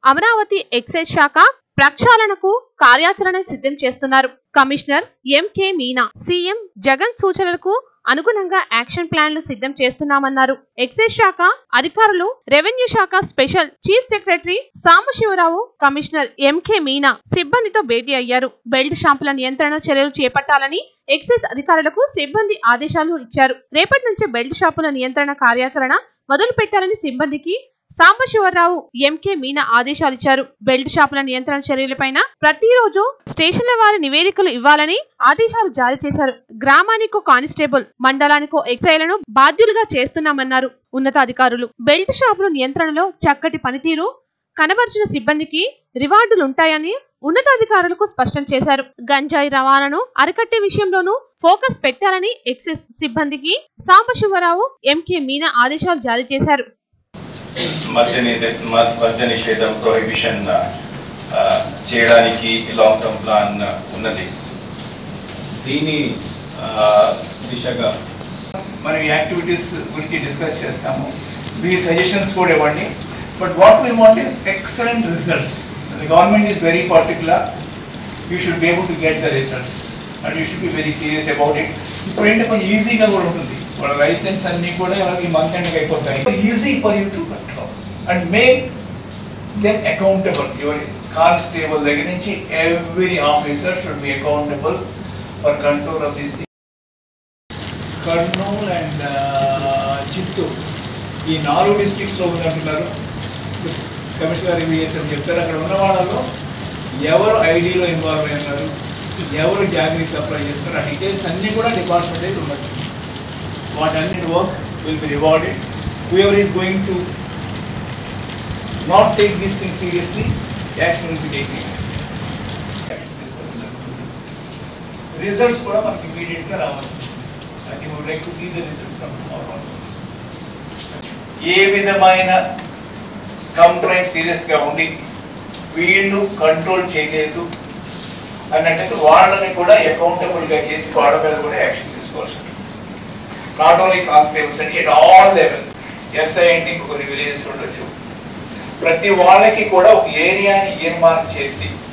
Amaravati excise శాఖ ప్రక్షాళనకు కార్యాచరణ సిద్ధం చేస్తున్నారు. Commissioner MK Meena CM Jagan సూచనలకు అనుగుణంగా యాక్షన్ ప్లాన్లు సిద్ధం చేస్తున్నామన్నారు. ఎక్సైజ్ శాఖ అధికారులు, రెవెన్యూ శాఖ special chief secretary Sambasivarao, commissioner MK Meena సిబ్బందితో భేటీ అయ్యారు. బెల్ట్ షాపుల నియంత్రణ చర్యలు చేపట్టాలని ఎక్సైజ్ అధికారులకు సిబ్బంది ఆదేశాలు ఇచ్చారు. రేపటి నుంచి బెల్ట్ షాపుల నియంత్రణ కార్యాచరణ మొదలు పెట్టాలని సిబ్బందికి సాంబశివరావు, ఎంకే మీనా ఆదేశాలిచ్చారు. బెల్ట్ షాపుల నియంత్రణ చర్యలపైన ప్రతిరోజు స్టేషన్ల వారి నివేదికలు ఇవ్వాలని ఆదేశాలు జారీ చేశారు. గ్రామానికో కానిస్టేబుల్, మండలానికో ఎక్సైలను బాధ్యులుగా చేస్తున్నామన్నారు ఉన్నతాధికారులు. బెల్ట్ షాపుల నియంత్రణలో చక్కటి పనితీరు కనబర్చిన సిబ్బందికి రివార్డులుంటాయని ఉన్నతాధికారులకు స్పష్టం చేశారు. గంజాయి రవాణాను అరికట్టే విషయంలోనూ ఫోకస్ పెట్టాలని ఎక్సైజ్ సిబ్బందికి సాంబశివరావు, ఎంకే మీనా ఆదేశాలు జారీ చేశారు. మద్య నిషేధం ప్రొహిబిషన్ చేయడానికి లాంగ్ టర్మ్ ప్లాన్ ఉన్నది. దీని దిశగా మనం యాక్టివిటీస్ గురించి డిస్కస్ చేస్తాము. మీ సజెషన్స్ కూడా ఇవ్వండి. But what we want is excellent results. The government is very particular. You should be able to get the results and you should be very serious about it. ఇప్పుడు ఏంటంటే కొంచెం ఈజీగా కూడా ఉంటుంది. వాళ్ళ లైసెన్స్ అన్నీ కూడా ఈ మంత్ ఎండ్కి అయిపోతాయి. Easy for you to control and make them accountable. Your constable దగ్గర నుంచి every officer should be accountable for control of this. Kurnool and Chittoor ఈ 4 డిస్ట్రిక్ట్స్లో ఉన్నట్టున్నారు. కమిషనర్ ఇవిఎస్ఎం చెప్తారు. అక్కడ ఉన్న వాళ్ళలో ఎవరు ఐడీలో ఇన్వాల్వ్ అయినారు, ఎవరు జాగ్రత్త సప్లై చేస్తున్నారు, ఆ డీటెయిల్స్ అన్నీ కూడా డిపార్ట్మెంట్ అయితే ఉన్నట్టు. వాటన్నిటి work will be rewarded. Whoever is going to not take this thing seriously, action will be taking. Results కూడా మనకి ఇమీడియట్గా రావాలి. I would like to see the results from our office. ఏ విధమైన కంప్లైంట్ సీరియస్గా ఉండి వీళ్ళు కంట్రోల్ చేయలేదు అన్నట్టు వాళ్ళని కూడా అకౌంటబుల్గా చేసి వాళ్ళ మీద కూడా యాక్షన్ తీసుకోవాల్సి ఉంటుంది. నాట్ ఓన్లీ కానిస్టేబుల్స్ అండి, ఎట్ ఆల్ లెవెల్స్. ఎస్ఐ అంటే కొన్ని విలేజెస్ ఉండొచ్చు. ప్రతి వాళ్ళకి కూడా ఒక ఏరియాని మార్క్ చేసి